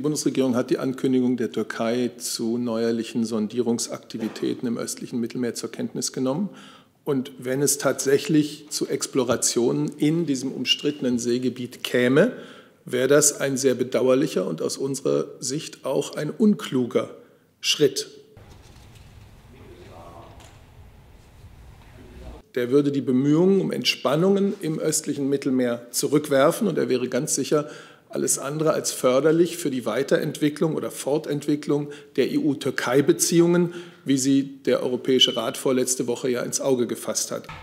Bundesregierung hat die Ankündigung der Türkei zu neuerlichen Sondierungsaktivitäten im östlichen Mittelmeer zur Kenntnis genommen. Und wenn es tatsächlich zu Explorationen in diesem umstrittenen Seegebiet käme, wäre das ein sehr bedauerlicher und aus unserer Sicht auch ein unkluger Schritt. Der würde die Bemühungen um Entspannungen im östlichen Mittelmeer zurückwerfen und er wäre ganz sicher alles andere als förderlich für die Weiterentwicklung oder Fortentwicklung der EU-Türkei-Beziehungen, wie sie der Europäische Rat vorletzte Woche ja ins Auge gefasst hat.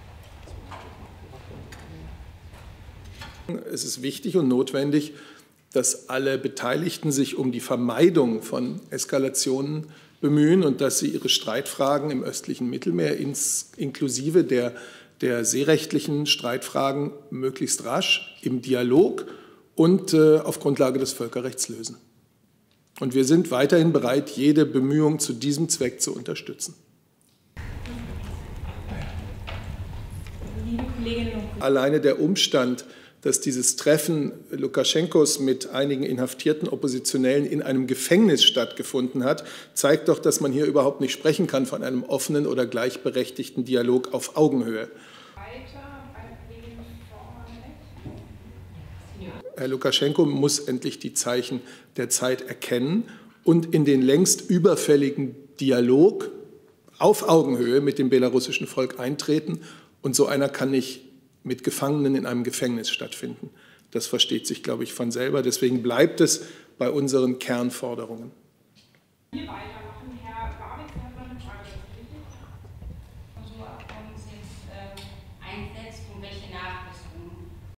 Es ist wichtig und notwendig, dass alle Beteiligten sich um die Vermeidung von Eskalationen bemühen und dass sie ihre Streitfragen im östlichen Mittelmeer inklusive der seerechtlichen Streitfragen möglichst rasch im Dialog und auf Grundlage des Völkerrechts lösen. Und wir sind weiterhin bereit, jede Bemühung zu diesem Zweck zu unterstützen. Alleine der Umstand, dass dieses Treffen Lukaschenkos mit einigen inhaftierten Oppositionellen in einem Gefängnis stattgefunden hat, zeigt doch, dass man hier überhaupt nicht sprechen kann von einem offenen oder gleichberechtigten Dialog auf Augenhöhe. Herr Lukaschenko muss endlich die Zeichen der Zeit erkennen und in den längst überfälligen Dialog auf Augenhöhe mit dem belarussischen Volk eintreten. Und so einer kann nicht mit Gefangenen in einem Gefängnis stattfinden. Das versteht sich, glaube ich, von selber. Deswegen bleibt es bei unseren Kernforderungen.